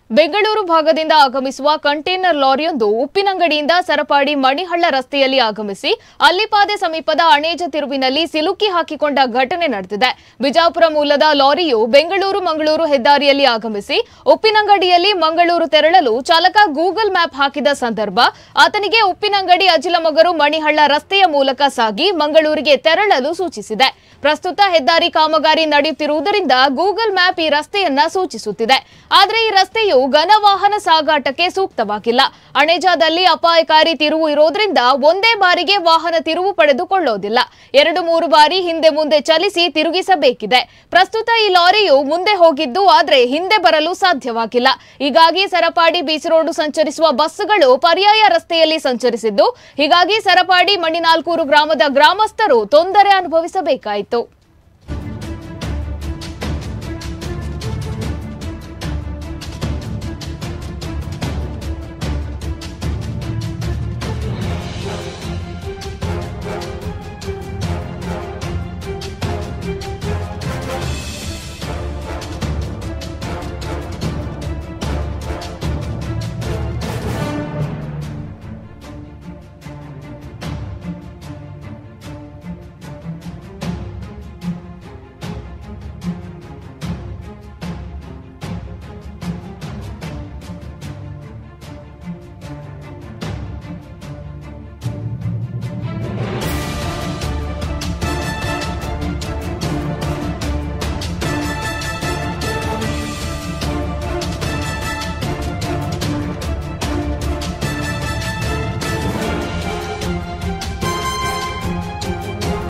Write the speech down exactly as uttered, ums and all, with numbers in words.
ಬೆಂಗಳೂರು ಭಾಗದಿಂದ ಆಗಮಿಸುವ ಕಂಟೇನರ್ ಲಾರಿಯೊಂದು ಉಪ್ಪಿನಂಗಡಿಯಿಂದ ಸರಪಾಡಿ ಮಣಿಹಳ್ಳ ರಸ್ತೆಯಲ್ಲಿ ಆಗಮಿಸಿ ಅಲ್ಲಿಪಾದೆ ಸಮೀಪದ ಅಣೇಜ ತಿರುವಿನಲ್ಲಿ ಸಿಲುಕಿ ಹಾಕಿಕೊಂಡ ಘಟನೆ ನಡೆದಿದೆ. ಬಿಜಾಪುರ ಮೂಲದ ಲಾರಿಯು ಬೆಂಗಳೂರು ಮಂಗಳೂರು ಹೆದ್ದಾರಿಯಲ್ಲಿ ಆಗಮಿಸಿ ಉಪ್ಪಿನಂಗಡಿಯಲ್ಲಿ ಮಂಗಳೂರು ತೆರಳಲು ಚಾಲಕ ಗೂಗಲ್ ಮ್ಯಾಪ್ ಹಾಕಿದ ಸಂದರ್ಭ ಆತನಿಗೆ ಉಪ್ಪಿನಂಗಡಿ ಅಜಿಲಮಗರು ಮಣಿಹಳ್ಳ ರಸ್ತೆಯ ಮೂಲಕ ಸಾಗಿ ಮಂಗಳೂರಿಗೆ ತೆರಳಲು ಸೂಚಿಸಿದೆ. ಪ್ರಸ್ತುತ ಹೆದ್ದಾರಿ ಕಾಮಗಾರಿ ನಡೆಯುತ್ತಿರುವುದರಿಂದ ಗೂಗಲ್ ಮ್ಯಾಪ್ ಈ ರಸ್ತೆಯನ್ನ ಸೂಚಿಸುತ್ತಿದೆ. ಆದರೆ ಈ ರಸ್ತೆಯು ಘನ ವಾಹನ ಸಾಗಾಟಕ್ಕೆ ಸೂಕ್ತವಾಗಿಲ್ಲ. ಅಣೇಜಾದಲ್ಲಿ ಅಪಾಯಕಾರಿ ತಿರುವು ಇರೋದ್ರಿಂದ ಒಂದೇ ಬಾರಿಗೆ ವಾಹನ ತಿರುವು ಪಡೆದುಕೊಳ್ಳೋದಿಲ್ಲ. ಎರಡು ಮೂರು ಬಾರಿ ಹಿಂದೆ ಮುಂದೆ ಚಲಿಸಿ ತಿರುಗಿಸಬೇಕಿದೆ. ಪ್ರಸ್ತುತ ಈ ಲಾರಿಯು ಮುಂದೆ ಹೋಗಿದ್ದು ಆದರೆ ಹಿಂದೆ ಬರಲು ಸಾಧ್ಯವಾಗಿಲ್ಲ. ಹೀಗಾಗಿ ಸರಪಾಡಿ ಬೀಚ್ ರೋಡ್ ಸಂಚರಿಸುವ ಬಸ್ಸುಗಳು ಪರ್ಯಾಯ ರಸ್ತೆಯಲ್ಲಿ ಸಂಚರಿಸಿದ್ದು, ಹೀಗಾಗಿ ಸರಪಾಡಿ ಮಣಿನಾಲ್ಕೂರು ಗ್ರಾಮದ ಗ್ರಾಮಸ್ಥರು ತೊಂದರೆ ಅನುಭವಿಸಬೇಕಾಯಿತು.